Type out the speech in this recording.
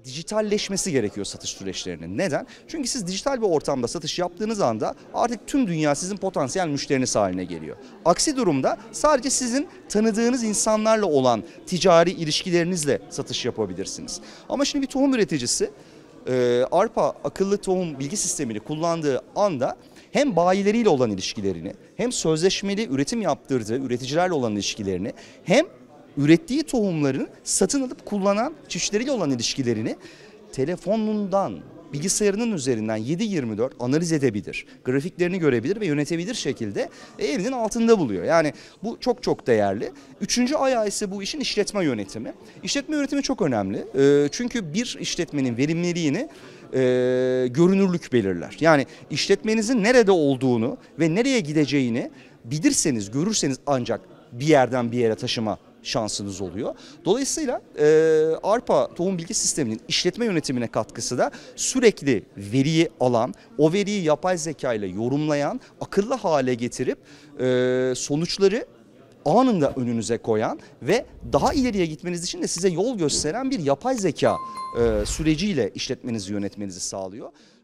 dijitalleşmesi gerekiyor satış süreçlerinin. Neden? Çünkü siz dijital bir ortamda satış yaptığınız anda artık tüm dünya sizin potansiyel müşteriniz haline geliyor. Aksi durumda sadece sizin tanıdığınız insanlarla olan ticari ilişkilerinizle satış yapabilirsiniz. Ama şimdi bir tohum üreticisi arpa akıllı tohum bilgi sistemini kullandığı anda hem bayileriyle olan ilişkilerini, hem sözleşmeli üretim yaptırdığı üreticilerle olan ilişkilerini, hem ürettiği tohumların satın alıp kullanan çiftçileriyle olan ilişkilerini telefonundan, bilgisayarının üzerinden 7/24 analiz edebilir. Grafiklerini görebilir ve yönetebilir şekilde elinin altında buluyor. Yani bu çok çok değerli. Üçüncü ayağı ise bu işin işletme yönetimi. İşletme yönetimi çok önemli. Çünkü bir işletmenin verimliliğini görünürlük belirler. Yani işletmenizin nerede olduğunu ve nereye gideceğini bilirseniz, görürseniz ancak bir yerden bir yere taşıma şansınız oluyor. Dolayısıyla arpa tohum bilgi sisteminin işletme yönetimine katkısı da sürekli veriyi alan, o veriyi yapay zeka ile yorumlayan, akıllı hale getirip sonuçları anında önünüze koyan ve daha ileriye gitmeniz için de size yol gösteren bir yapay zeka süreciyle işletmenizi yönetmenizi sağlıyor.